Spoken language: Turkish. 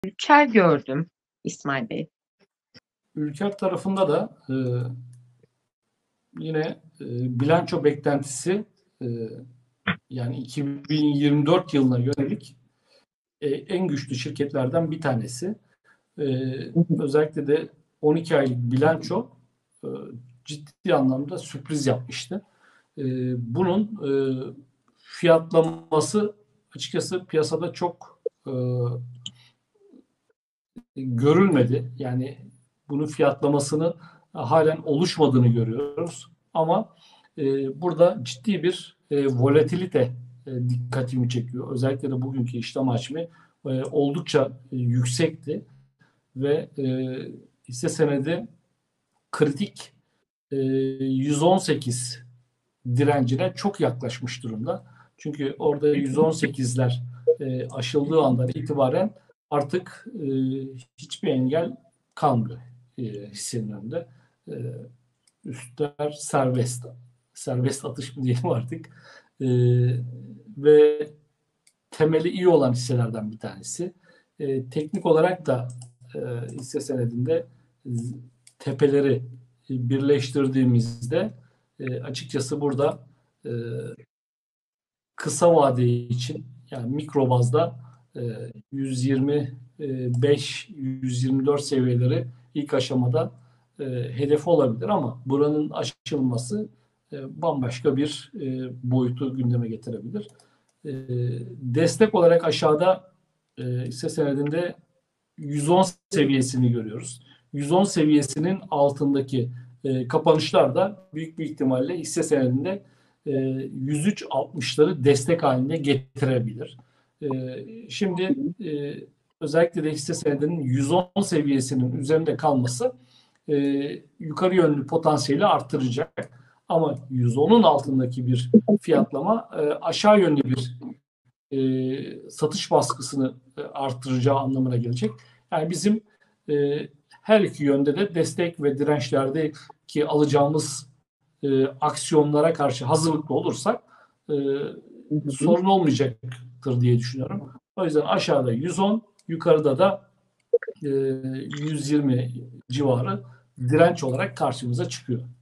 Ülker gördüm İsmail Bey. Ülker tarafında da yine bilanço beklentisi yani 2024 yılına yönelik en güçlü şirketlerden bir tanesi. Özellikle de 12 aylık bilanço ciddi anlamda sürpriz yapmıştı. Bunun fiyatlaması açıkçası piyasada çok görülmedi. Yani bunun fiyatlamasını halen oluşmadığını görüyoruz. Ama burada ciddi bir volatilite dikkatimi çekiyor. Özellikle de bugünkü işlem hacmi oldukça yüksekti ve hisse senedi kritik 118 direncine çok yaklaşmış durumda. Çünkü orada 118'ler aşıldığı andan itibaren artık hiçbir engel kalmıyor hissenin önünde. Üstler serbest. Serbest atış mı diyelim artık. Ve temeli iyi olan hisselerden bir tanesi. Teknik olarak da hisse senedinde tepeleri birleştirdiğimizde açıkçası burada kısa vade için yani mikro bazda 125-124 seviyeleri ilk aşamada hedefi olabilir ama buranın aşılması bambaşka bir boyutu gündeme getirebilir. Destek olarak aşağıda hisse senedinde 110 seviyesini görüyoruz. 110 seviyesinin altındaki kapanışlar da büyük bir ihtimalle hisse senedinde 103.60'ları destek haline getirebilir. Şimdi özellikle de hisse senedinin 110 seviyesinin üzerinde kalması yukarı yönlü potansiyeli arttıracak. Ama 110'un altındaki bir fiyatlama aşağı yönlü bir satış baskısını arttıracağı anlamına gelecek. Yani bizim her iki yönde de destek ve dirençlerdeki alacağımız aksiyonlara karşı hazırlıklı olursak sorun olmayacaktır diye düşünüyorum. O yüzden aşağıda 110, yukarıda da 120 civarı direnç olarak karşımıza çıkıyor.